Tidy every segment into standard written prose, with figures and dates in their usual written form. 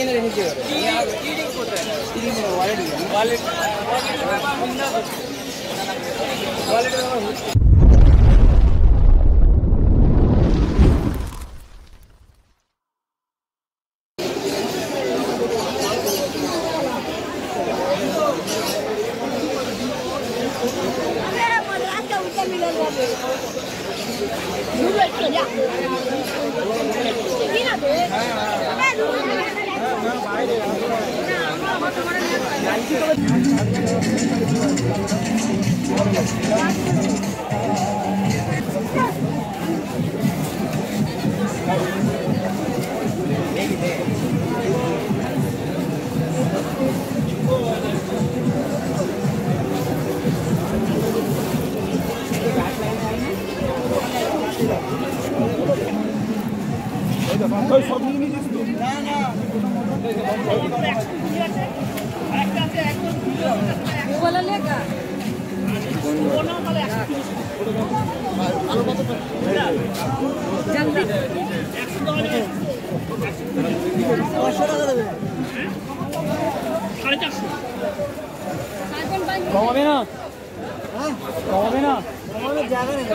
এনে রেখে দিতে হবে ইডিং কোথায় ইডিং ওয়ালেট ওয়ালেট ওয়ালেট কমাবে না কমাবে না কমানোর জায়গা নেই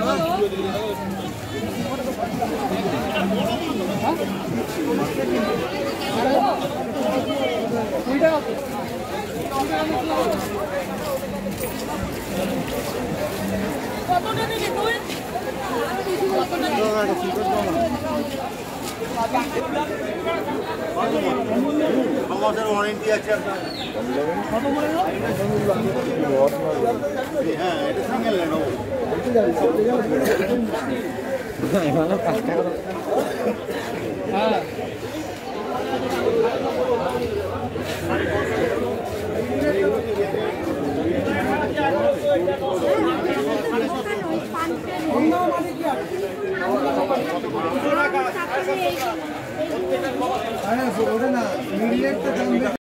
আমাদের ওয়ারেন্টি আছে আপনার কত করে হ্যাঁ এটা সিঙ্গেল নেব ভালো কাজ করো হ্যাঁ ওটা না